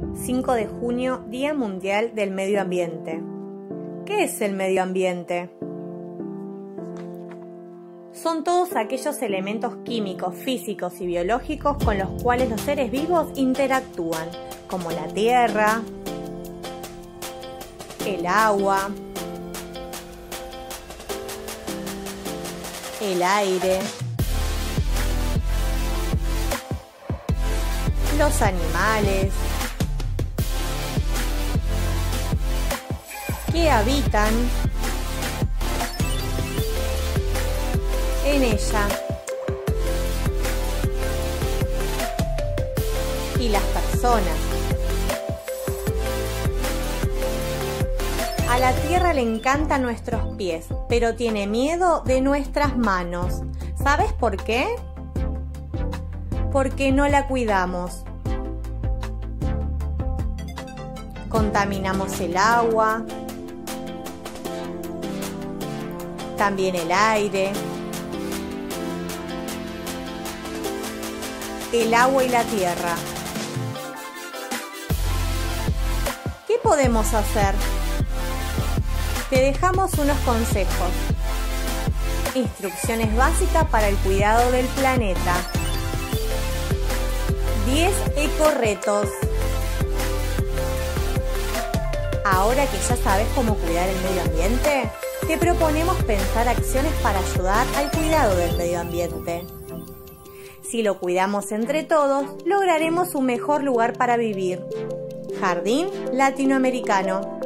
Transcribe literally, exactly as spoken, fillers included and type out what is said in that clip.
cinco de junio, Día Mundial del Medio Ambiente. ¿Qué es el medio ambiente? Son todos aquellos elementos químicos, físicos y biológicos con los cuales los seres vivos interactúan, como la tierra, el agua, el aire, los animales que habitan en ella y las personas. A la tierra le encantan nuestros pies, pero tiene miedo de nuestras manos. ¿Sabes por qué? Porque no la cuidamos. Contaminamos el agua, también el aire, el agua y la tierra. ¿Qué podemos hacer? Te dejamos unos consejos. Instrucciones básicas para el cuidado del planeta. diez ecorretos. Ahora que ya sabes cómo cuidar el medio ambiente, te proponemos pensar acciones para ayudar al cuidado del medio ambiente. Si lo cuidamos entre todos, lograremos un mejor lugar para vivir. Jardín Latinoamericano.